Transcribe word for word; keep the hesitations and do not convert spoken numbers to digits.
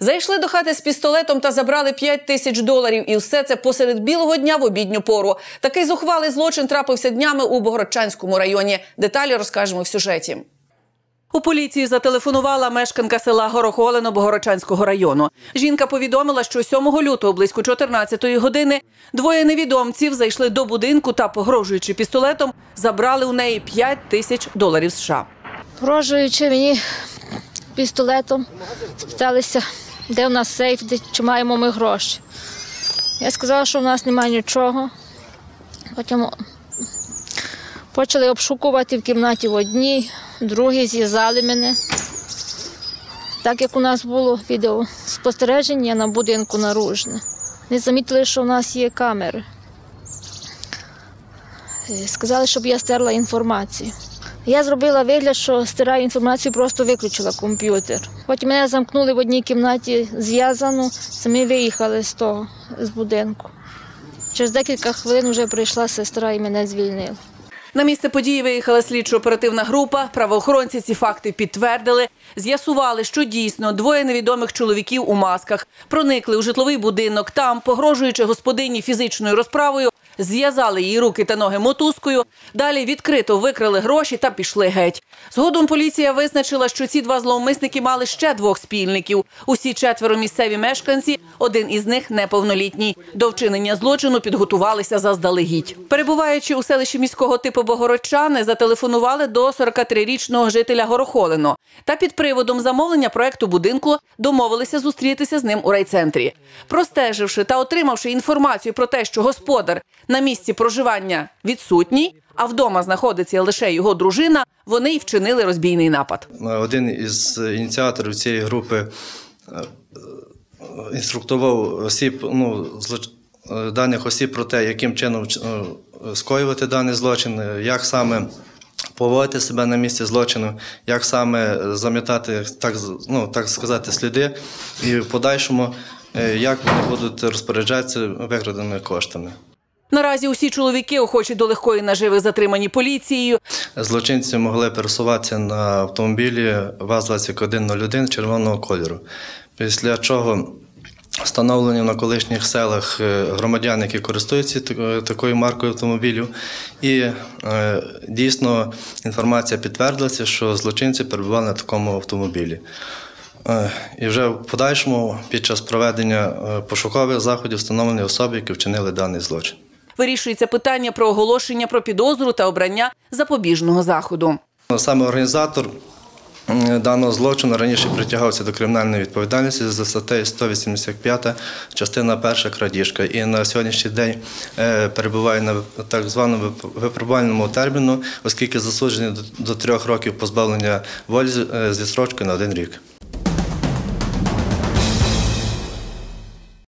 Зайшли до хати з пістолетом та забрали п'ять тисяч доларів. І все це посеред білого дня в обідню пору. Такий зухвалий злочин трапився днями у Богородчанському районі. Деталі розкажемо в сюжеті. У поліцію зателефонувала мешканка села Горохолино Богородчанського району. Жінка повідомила, що сьомого лютого близько чотирнадцятої години двоє невідомців зайшли до будинку та, погрожуючи пістолетом, забрали у неї п'ять тисяч доларів США. Погрожуючи мені пістолетом, спиталися, де в нас сейф, де, чи маємо ми гроші. Я сказала, що в нас немає нічого. Потім почали обшукувати в кімнаті в одній, в другій, зв'язали мене. Так як у нас було відеоспостереження на будинку наружне. Не замітили, що в нас є камери. Сказали, щоб я стерла інформацію. Я зробила вигляд, що стираю інформацію, просто виключила комп'ютер. Потім мене замкнули в одній кімнаті зв'язану, самі виїхали з того, з будинку. Через декілька хвилин вже прийшла сестра і мене звільнила. На місце події виїхала слідчо-оперативна група. Правоохоронці ці факти підтвердили. З'ясували, що дійсно двоє невідомих чоловіків у масках проникли у житловий будинок. Там, погрожуючи господині фізичною розправою, зв'язали її руки та ноги мотузкою. Далі відкрито викрали гроші та пішли геть. Згодом поліція визначила, що ці два зловмисники мали ще двох спільників. Усі четверо місцеві мешканці, один із них неповнолітній. До вчинення злочину підготувалися заздалегідь. Перебуваючи у селищі міського типу Богородчани, зателефонували до сорокатрирічного жителя Горохолино. Та під приводом замовлення проекту будинку домовилися зустрітися з ним у райцентрі. Простеживши та отримавши інформацію про те, що господар на місці проживання відсутній, а вдома знаходиться лише його дружина, вони й вчинили розбійний напад. Один із ініціаторів цієї групи інструктував осіб, ну, даних осіб про те, яким чином скоювати даний злочин, як саме поводити себе на місці злочину, як саме замітати, так, ну, так сказати, сліди і в подальшому, як вони будуть розпоряджатися викраденими коштами. Наразі усі чоловіки, охочі до легкої наживи, затримані поліцією. Злочинці могли пересуватися на автомобілі ВАЗ двадцять один нуль один червоного кольору, після чого встановлені в колишніх селах громадян, які користуються такою маркою автомобілів. І дійсно інформація підтвердилася, що злочинці перебували на такому автомобілі. І вже в подальшому, під час проведення пошукових заходів, встановлені особи, які вчинили даний злочин. Вирішується питання про оголошення про підозру та обрання запобіжного заходу. Саме організатор даного злочину раніше притягався до кримінальної відповідальності за статтею сто вісімдесят п'ять, частина перша крадіжка. І на сьогоднішній день перебуває на так званому випробувальному терміну, оскільки засуджений до трьох років позбавлення волі зі строчкою на один рік.